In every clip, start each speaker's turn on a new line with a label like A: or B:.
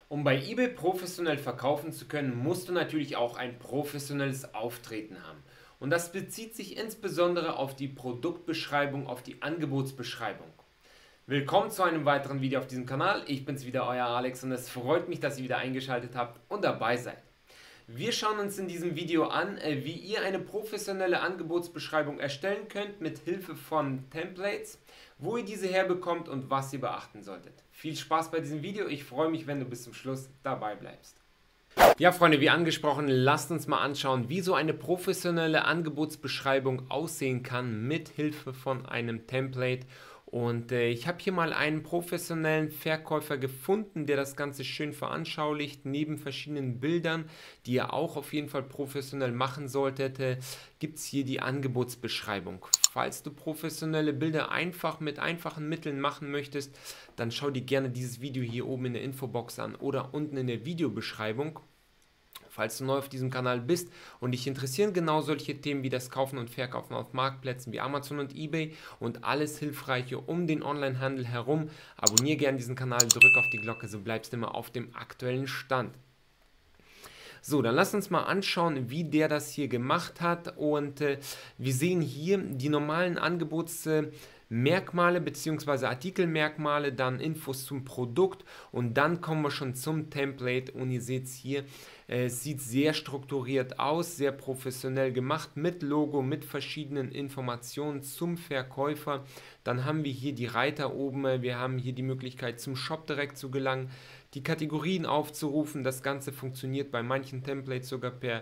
A: Um bei eBay professionell verkaufen zu können, musst du natürlich auch ein professionelles Auftreten haben. Und das bezieht sich insbesondere auf die Produktbeschreibung, auf die Angebotsbeschreibung. Willkommen zu einem weiteren Video auf diesem Kanal. Ich bin's wieder, euer Alex, und es freut mich, dass ihr wieder eingeschaltet habt und dabei seid. Wir schauen uns in diesem Video an, wie ihr eine professionelle Angebotsbeschreibung erstellen könnt mit Hilfe von Templates, wo ihr diese herbekommt und was ihr beachten solltet. Viel Spaß bei diesem Video, ich freue mich, wenn du bis zum Schluss dabei bleibst. Ja, Freunde, wie angesprochen, lasst uns mal anschauen, wie so eine professionelle Angebotsbeschreibung aussehen kann mit Hilfe von einem Template. Und ich habe hier mal einen professionellen Verkäufer gefunden, der das Ganze schön veranschaulicht. Neben verschiedenen Bildern, die ihr auch auf jeden Fall professionell machen solltet, gibt es hier die Angebotsbeschreibung. Falls du professionelle Bilder einfach mit einfachen Mitteln machen möchtest, dann schau dir gerne dieses Video hier oben in der Infobox an oder unten in der Videobeschreibung. Falls du neu auf diesem Kanal bist und dich interessieren genau solche Themen wie das Kaufen und Verkaufen auf Marktplätzen wie Amazon und eBay und alles Hilfreiche um den Onlinehandel herum, abonniere gerne diesen Kanal, drück auf die Glocke, so bleibst du immer auf dem aktuellen Stand. So, dann lass uns mal anschauen, wie der das hier gemacht hat, und wir sehen hier die normalen Angebotsmerkmale bzw. Artikelmerkmale, dann Infos zum Produkt, und dann kommen wir schon zum Template, und ihr seht es hier, es sieht sehr strukturiert aus, sehr professionell gemacht, mit Logo, mit verschiedenen Informationen zum Verkäufer. Dann haben wir hier die Reiter oben, wir haben hier die Möglichkeit zum Shop direkt zu gelangen, die Kategorien aufzurufen. Das Ganze funktioniert bei manchen Templates sogar per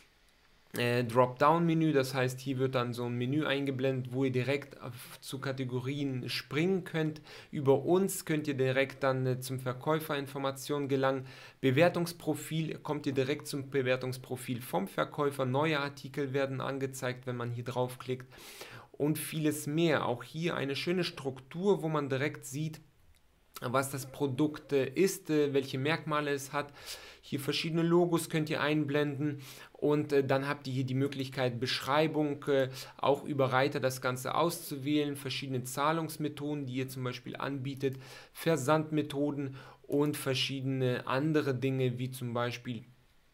A: Dropdown-Menü, das heißt, hier wird dann so ein Menü eingeblendet, wo ihr direkt zu Kategorien springen könnt. Über uns könnt ihr direkt dann zum Verkäuferinformationen gelangen. Bewertungsprofil, kommt ihr direkt zum Bewertungsprofil vom Verkäufer. Neue Artikel werden angezeigt, wenn man hier draufklickt, und vieles mehr. Auch hier eine schöne Struktur, wo man direkt sieht, was das Produkt ist, welche Merkmale es hat. Hier verschiedene Logos könnt ihr einblenden, und dann habt ihr hier die Möglichkeit, Beschreibung, auch über Reiter das Ganze auszuwählen, verschiedene Zahlungsmethoden, die ihr zum Beispiel anbietet, Versandmethoden und verschiedene andere Dinge, wie zum Beispiel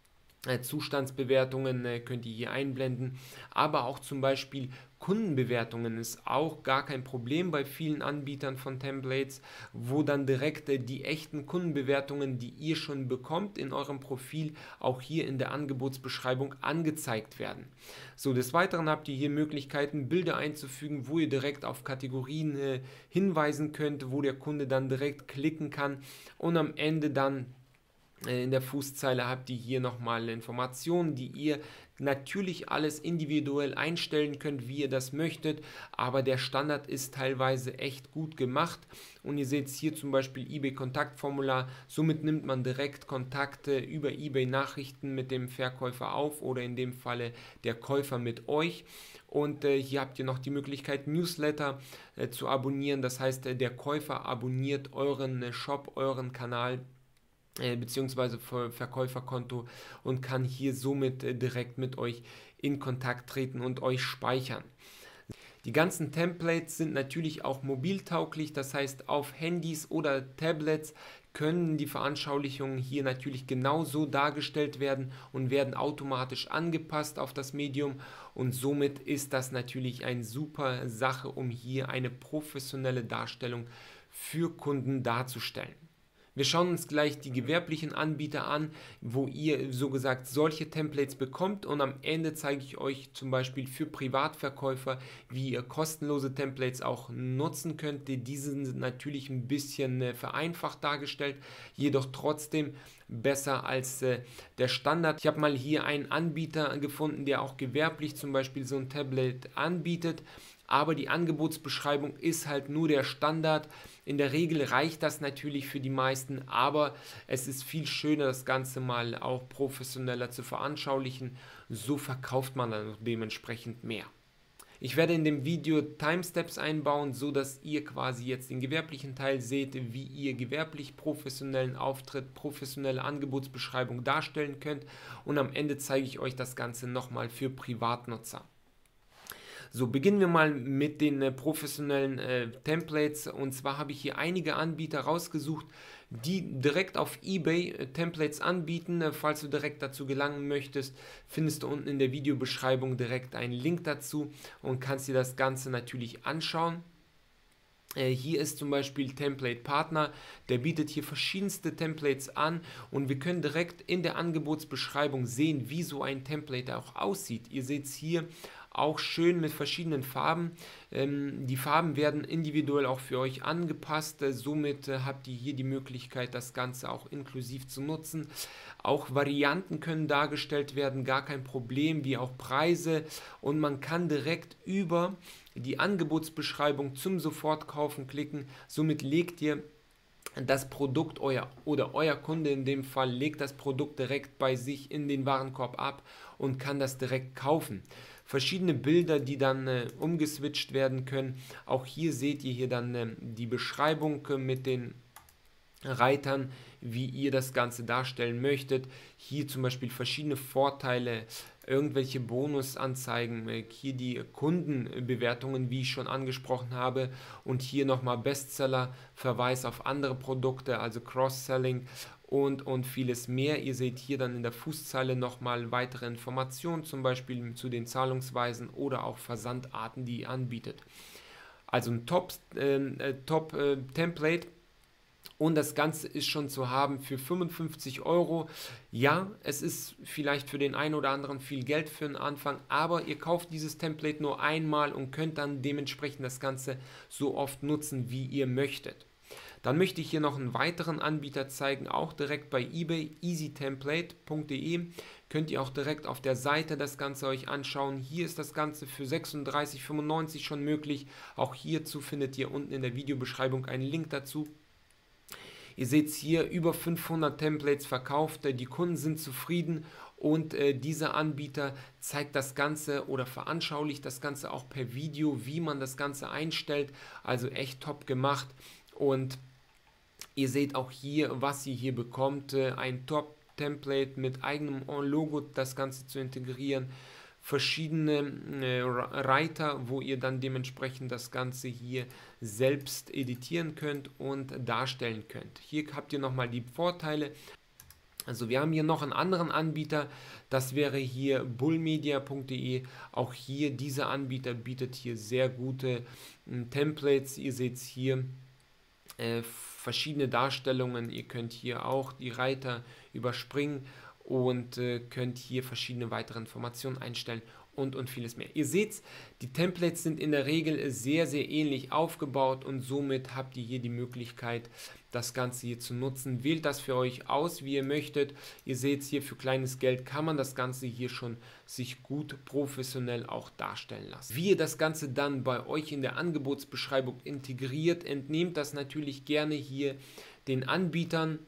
A: Zustandsbewertungen könnt ihr hier einblenden, aber auch zum Beispiel Kundenbewertungen ist auch gar kein Problem bei vielen Anbietern von Templates, wo dann direkt die echten Kundenbewertungen, die ihr schon bekommt in eurem Profil, auch hier in der Angebotsbeschreibung angezeigt werden. So, des Weiteren habt ihr hier Möglichkeiten, Bilder einzufügen, wo ihr direkt auf Kategorien hinweisen könnt, wo der Kunde dann direkt klicken kann, und am Ende dann in der Fußzeile habt ihr hier nochmal Informationen, die ihr natürlich alles individuell einstellen könnt, wie ihr das möchtet, aber der Standard ist teilweise echt gut gemacht, und ihr seht hier zum Beispiel eBay Kontaktformular. Somit nimmt man direkt Kontakte über eBay Nachrichten mit dem Verkäufer auf, oder in dem Falle der Käufer mit euch. Und hier habt ihr noch die Möglichkeit, Newsletter zu abonnieren, das heißt, der Käufer abonniert euren Shop, euren Kanal beziehungsweise Verkäuferkonto, und kann hier somit direkt mit euch in Kontakt treten und euch speichern. Die ganzen Templates sind natürlich auch mobiltauglich, das heißt, auf Handys oder Tablets können die Veranschaulichungen hier natürlich genauso dargestellt werden und werden automatisch angepasst auf das Medium, und somit ist das natürlich eine super Sache, um hier eine professionelle Darstellung für Kunden darzustellen. Wir schauen uns gleich die gewerblichen Anbieter an, wo ihr so gesagt solche Templates bekommt, und am Ende zeige ich euch zum Beispiel für Privatverkäufer, wie ihr kostenlose Templates auch nutzen könnt. Diese sind natürlich ein bisschen vereinfacht dargestellt, jedoch trotzdem besser als der Standard. Ich habe mal hier einen Anbieter gefunden, der auch gewerblich zum Beispiel so ein Tablet anbietet, aber die Angebotsbeschreibung ist halt nur der Standard. In der Regel reicht das natürlich für die meisten, aber es ist viel schöner, das Ganze mal auch professioneller zu veranschaulichen. So verkauft man dann dementsprechend mehr. Ich werde in dem Video Timesteps einbauen, so dass ihr quasi jetzt den gewerblichen Teil seht, wie ihr gewerblich professionellen Auftritt, professionelle Angebotsbeschreibung darstellen könnt, und am Ende zeige ich euch das Ganze nochmal für Privatnutzer. So, beginnen wir mal mit den professionellen Templates. Und zwar habe ich hier einige Anbieter rausgesucht, die direkt auf eBay Templates anbieten. Falls du direkt dazu gelangen möchtest, findest du unten in der Videobeschreibung direkt einen Link dazu und kannst dir das Ganze natürlich anschauen. Hier ist zum Beispiel Template Partner, der bietet hier verschiedenste Templates an und wir können direkt in der Angebotsbeschreibung sehen, wie so ein Template auch aussieht. Ihr seht es hier auch schön mit verschiedenen Farben. Die Farben werden individuell auch für euch angepasst, somit habt ihr hier die Möglichkeit, das Ganze auch inklusiv zu nutzen. Auch Varianten können dargestellt werden, gar kein Problem, wie auch Preise, und man kann direkt über die Angebotsbeschreibung zum Sofortkaufen klicken. Somit legt ihr das Produkt, euer Kunde in dem Fall legt das Produkt direkt bei sich in den Warenkorb ab und kann das direkt kaufen. Verschiedene Bilder, die dann umgeswitcht werden können. Auch hier seht ihr hier dann die Beschreibung mit den Reitern, wie ihr das Ganze darstellen möchtet. Hier zum Beispiel verschiedene Vorteile, irgendwelche Bonusanzeigen, hier die Kundenbewertungen, wie ich schon angesprochen habe, und hier nochmal Bestseller, Verweis auf andere Produkte, also Cross-Selling und vieles mehr. Ihr seht hier dann in der Fußzeile nochmal weitere Informationen, zum Beispiel zu den Zahlungsweisen oder auch Versandarten, die ihr anbietet. Also ein Top-Template. Und das Ganze ist schon zu haben für 55 Euro. Ja, es ist vielleicht für den einen oder anderen viel Geld für den Anfang, aber ihr kauft dieses Template nur einmal und könnt dann dementsprechend das Ganze so oft nutzen, wie ihr möchtet. Dann möchte ich hier noch einen weiteren Anbieter zeigen, auch direkt bei eBay, easytemplate.de. Könnt ihr auch direkt auf der Seite das Ganze euch anschauen. Hier ist das Ganze für 36,95 schon möglich. Auch hierzu findet ihr unten in der Videobeschreibung einen Link dazu. Ihr seht hier über 500 Templates verkauft, die Kunden sind zufrieden und dieser Anbieter zeigt das Ganze oder veranschaulicht das Ganze auch per Video, wie man das Ganze einstellt. Also echt top gemacht, und ihr seht auch hier, was ihr hier bekommt. Ein Top-Template mit eigenem Logo, das Ganze zu integrieren. Verschiedene Reiter, wo ihr dann dementsprechend das Ganze hier selbst editieren könnt und darstellen könnt. Hier habt ihr nochmal die Vorteile. Also wir haben hier noch einen anderen Anbieter, das wäre hier bullmedia.de. Auch hier, dieser Anbieter bietet hier sehr gute Templates. Ihr seht hier verschiedene Darstellungen. Ihr könnt hier auch die Reiter überspringen und könnt hier verschiedene weitere Informationen einstellen und vieles mehr. Ihr seht, die Templates sind in der Regel sehr, sehr ähnlich aufgebaut und somit habt ihr hier die Möglichkeit, das Ganze hier zu nutzen. Wählt das für euch aus, wie ihr möchtet. Ihr seht hier, für kleines Geld kann man das Ganze hier schon sich gut professionell auch darstellen lassen. Wie ihr das Ganze dann bei euch in der Angebotsbeschreibung integriert, entnehmt das natürlich gerne hier den Anbietern.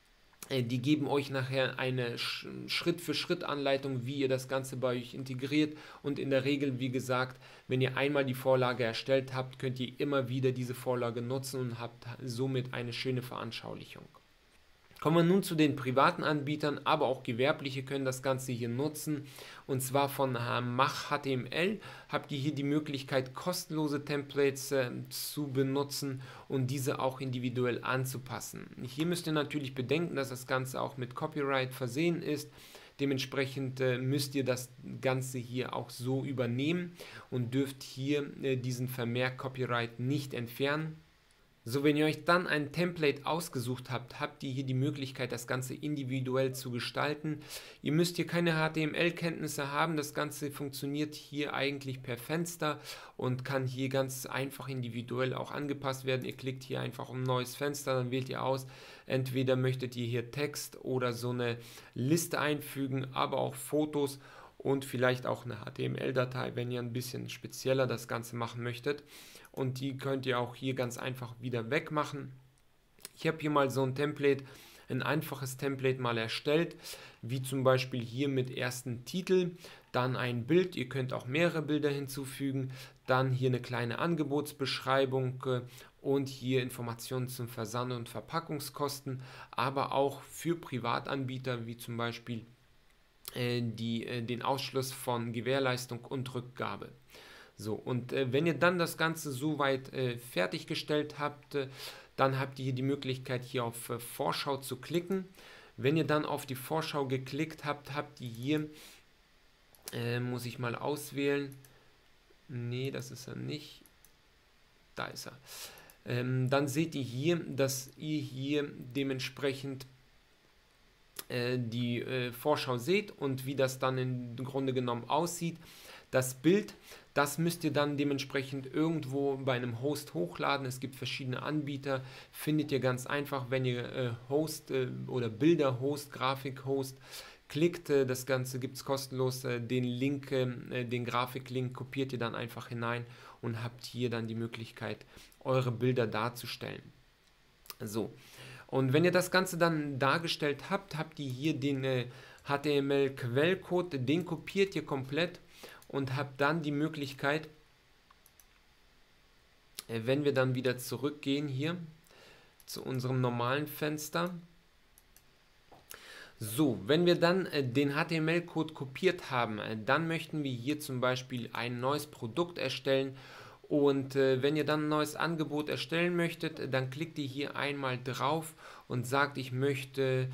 A: Die geben euch nachher eine Schritt-für-Schritt-Anleitung, wie ihr das Ganze bei euch integriert, und in der Regel, wie gesagt, wenn ihr einmal die Vorlage erstellt habt, könnt ihr immer wieder diese Vorlage nutzen und habt somit eine schöne Veranschaulichung. Kommen wir nun zu den privaten Anbietern, aber auch gewerbliche können das Ganze hier nutzen. Und zwar von Mach HTML habt ihr hier die Möglichkeit, kostenlose Templates zu benutzen und diese auch individuell anzupassen. Hier müsst ihr natürlich bedenken, dass das Ganze auch mit Copyright versehen ist. Dementsprechend müsst ihr das Ganze hier auch so übernehmen und dürft hier diesen Vermerk Copyright nicht entfernen. So, wenn ihr euch dann ein Template ausgesucht habt, habt ihr hier die Möglichkeit, das Ganze individuell zu gestalten. Ihr müsst hier keine HTML-Kenntnisse haben, das Ganze funktioniert hier eigentlich per Fenster und kann hier ganz einfach individuell auch angepasst werden. Ihr klickt hier einfach auf ein neues Fenster, dann wählt ihr aus, entweder möchtet ihr hier Text oder so eine Liste einfügen, aber auch Fotos und vielleicht auch eine HTML-Datei, wenn ihr ein bisschen spezieller das Ganze machen möchtet. Und die könnt ihr auch hier ganz einfach wieder wegmachen. Ich habe hier mal so ein Template, ein einfaches Template mal erstellt, wie zum Beispiel hier mit ersten Titel, dann ein Bild, ihr könnt auch mehrere Bilder hinzufügen, dann hier eine kleine Angebotsbeschreibung und hier Informationen zum Versand und Verpackungskosten, aber auch für Privatanbieter wie zum Beispiel den Ausschluss von Gewährleistung und Rückgabe. So, und wenn ihr dann das Ganze soweit fertiggestellt habt, dann habt ihr hier die Möglichkeit, hier auf Vorschau zu klicken. Wenn ihr dann auf die Vorschau geklickt habt, habt ihr hier, muss ich mal auswählen, nee, das ist er nicht, da ist er. Dann seht ihr hier, dass ihr hier dementsprechend die Vorschau seht und wie das dann im Grunde genommen aussieht. Das Bild, das müsst ihr dann dementsprechend irgendwo bei einem Host hochladen. Es gibt verschiedene Anbieter, findet ihr ganz einfach, wenn ihr Host oder Bilder-Host, Grafik-Host klickt. Das Ganze gibt es kostenlos. Den Link, den Grafiklink kopiert ihr dann einfach hinein und habt hier dann die Möglichkeit, eure Bilder darzustellen. So. Und wenn ihr das Ganze dann dargestellt habt, habt ihr hier den HTML-Quellcode, den kopiert ihr komplett und habt dann die Möglichkeit, wenn wir dann wieder zurückgehen hier zu unserem normalen Fenster. So, wenn wir dann den HTML-Code kopiert haben, dann möchten wir hier zum Beispiel ein neues Produkt erstellen. Und wenn ihr dann ein neues Angebot erstellen möchtet, dann klickt ihr hier einmal drauf und sagt, ich möchte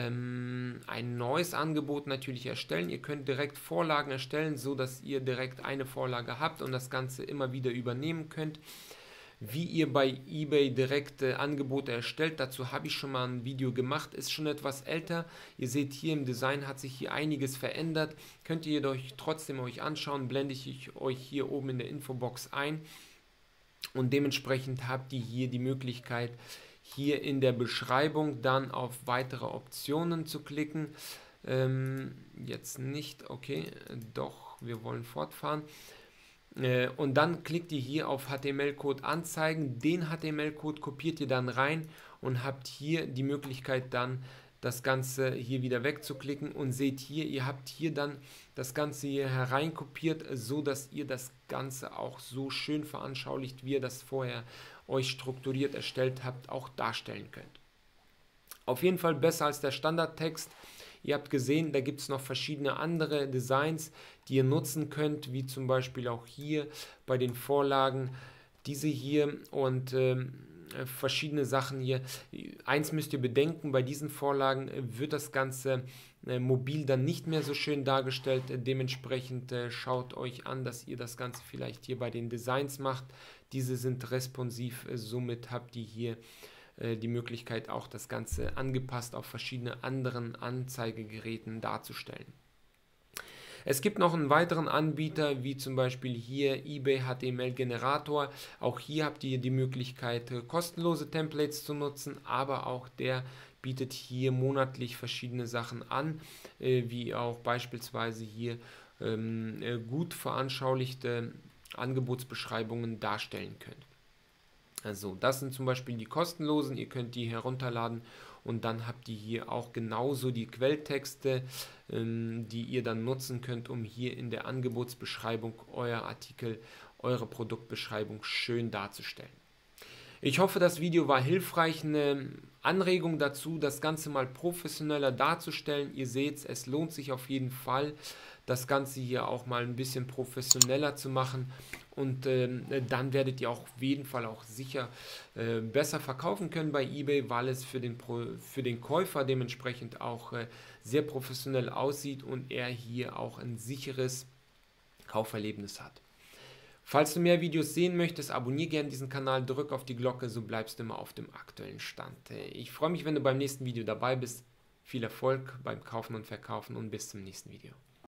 A: ein neues Angebot natürlich erstellen. Ihr könnt direkt Vorlagen erstellen, so dass ihr direkt eine Vorlage habt und das Ganze immer wieder übernehmen könnt. Wie ihr bei eBay direkt Angebote erstellt, dazu habe ich schon mal ein Video gemacht, ist schon etwas älter. Ihr seht hier im Design hat sich hier einiges verändert. Könnt ihr euch trotzdem anschauen, blende ich euch hier oben in der Infobox ein. Und dementsprechend habt ihr hier die Möglichkeit, hier in der Beschreibung dann auf weitere Optionen zu klicken. Jetzt nicht, okay, doch, wir wollen fortfahren. Und dann klickt ihr hier auf HTML-Code anzeigen, den HTML-Code kopiert ihr dann rein und habt hier die Möglichkeit dann das Ganze hier wieder wegzuklicken und seht hier, ihr habt hier dann das Ganze hier hereinkopiert, so dass ihr das Ganze auch so schön veranschaulicht, wie ihr das vorher euch strukturiert erstellt habt, auch darstellen könnt. Auf jeden Fall besser als der Standardtext. Ihr habt gesehen, da gibt es noch verschiedene andere Designs, die ihr nutzen könnt, wie zum Beispiel auch hier bei den Vorlagen, diese hier und verschiedene Sachen hier. Eins müsst ihr bedenken, bei diesen Vorlagen wird das Ganze mobil dann nicht mehr so schön dargestellt. Dementsprechend schaut euch an, dass ihr das Ganze vielleicht hier bei den Designs macht. Diese sind responsiv, somit habt ihr hier die Möglichkeit auch das Ganze angepasst auf verschiedene anderen Anzeigegeräten darzustellen. Es gibt noch einen weiteren Anbieter, wie zum Beispiel hier eBay HTML Generator. Auch hier habt ihr die Möglichkeit, kostenlose Templates zu nutzen, aber auch der bietet hier monatlich verschiedene Sachen an, wie auch beispielsweise hier gut veranschaulichte Angebotsbeschreibungen darstellen könnt. Also das sind zum Beispiel die kostenlosen, ihr könnt die herunterladen und dann habt ihr hier auch genauso die Quelltexte, die ihr dann nutzen könnt, um hier in der Angebotsbeschreibung euer Artikel, eure Produktbeschreibung schön darzustellen. Ich hoffe, das Video war hilfreich, eine Anregung dazu, das Ganze mal professioneller darzustellen. Ihr seht, es lohnt sich auf jeden Fall, das Ganze hier auch mal ein bisschen professioneller zu machen und dann werdet ihr auch auf jeden Fall auch sicher besser verkaufen können bei eBay, weil es für den Käufer dementsprechend auch sehr professionell aussieht und er hier auch ein sicheres Kauferlebnis hat. Falls du mehr Videos sehen möchtest, abonniere gerne diesen Kanal, drück auf die Glocke, so bleibst du immer auf dem aktuellen Stand. Ich freue mich, wenn du beim nächsten Video dabei bist. Viel Erfolg beim Kaufen und Verkaufen und bis zum nächsten Video.